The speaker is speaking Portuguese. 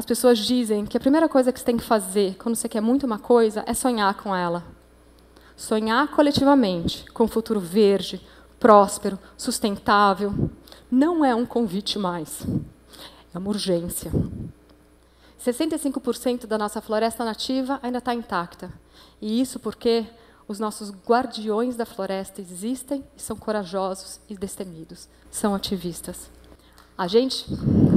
as pessoas dizem que a primeira coisa que você tem que fazer quando você quer muito uma coisa é sonhar com ela. Sonhar coletivamente com um futuro verde, próspero, sustentável. Não é um convite mais. É uma urgência. 65% da nossa floresta nativa ainda está intacta. E isso porque os nossos guardiões da floresta existem e são corajosos e destemidos. São ativistas. A gente